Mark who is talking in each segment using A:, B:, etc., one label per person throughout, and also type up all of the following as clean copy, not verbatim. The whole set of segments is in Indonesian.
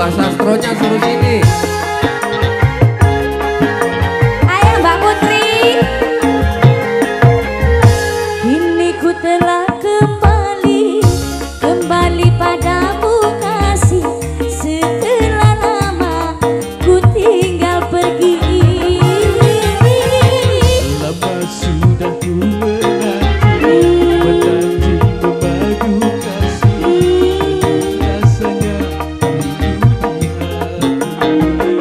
A: Mbak Sastronya suruh sini.
B: Ayo Mbak Putri. Kini ku telah kembali padamu kasih. Setelah lama ku tinggal pergi.
C: Lama sudah ku menanti memadu kasih. Rasanya rindu di hati.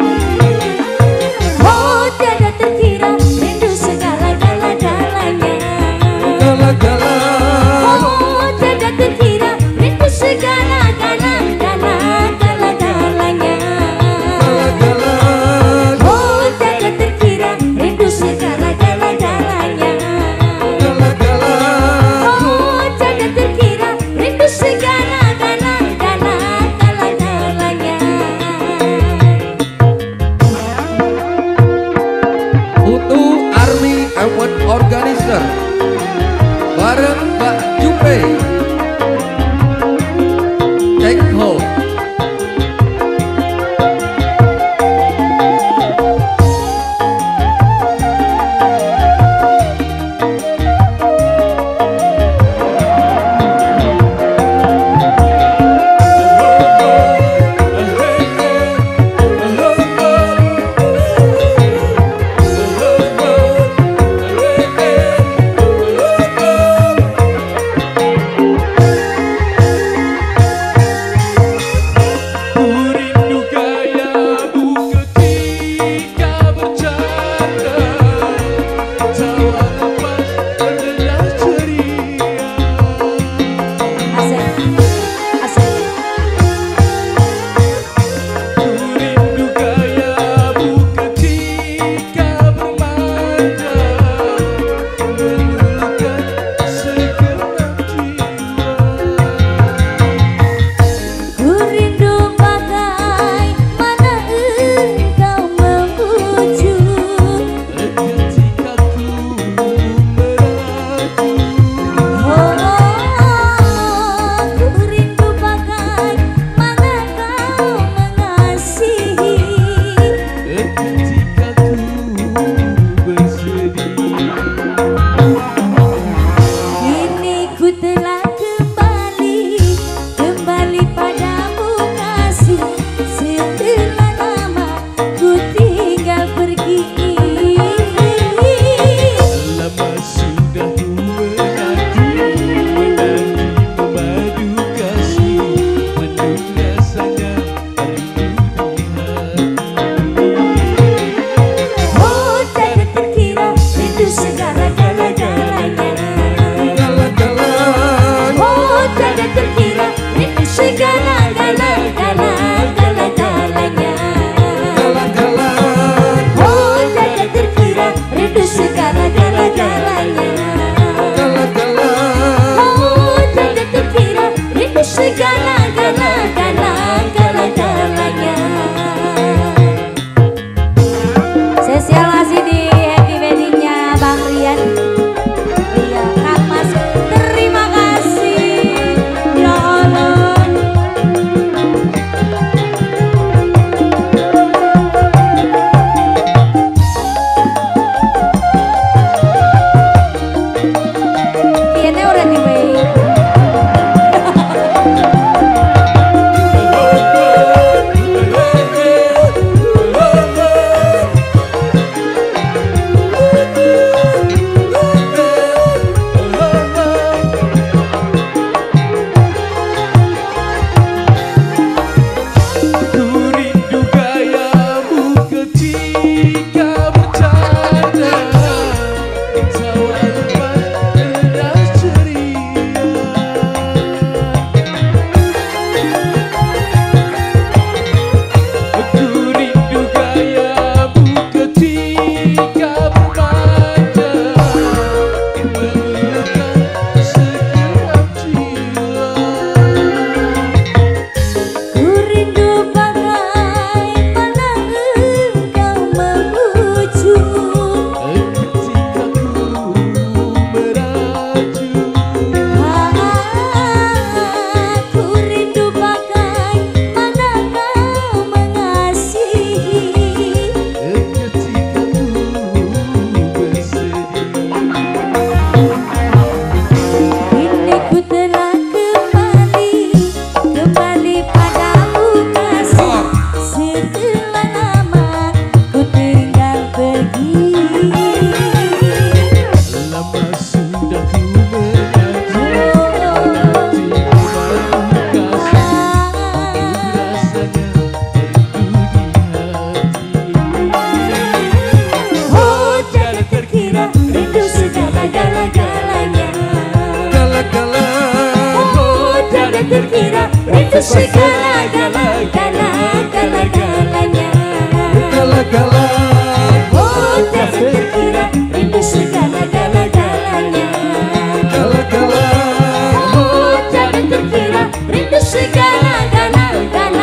B: segala-galanya.
C: Gala-gala.
B: Oh tak terkira rindu segala-galanya.
C: Gala-gala.
B: Oh tak terkira rindu segala-galanya.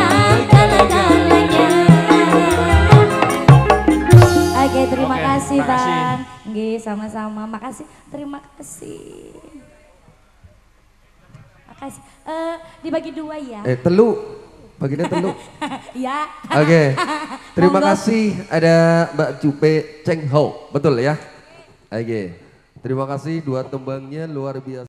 B: Oke, terima kasih Bang. Nggih, sama-sama. Makasih. Terima kasih. Makasih. Dibagi dua ya.
A: Telu. Baginya telu.
B: Ya.
A: Oke. Terima
B: Monggo.
A: kasih ada Mbak Cupe Cheng Ho. Betul ya? Oke. Terima kasih dua tembangnya luar biasa.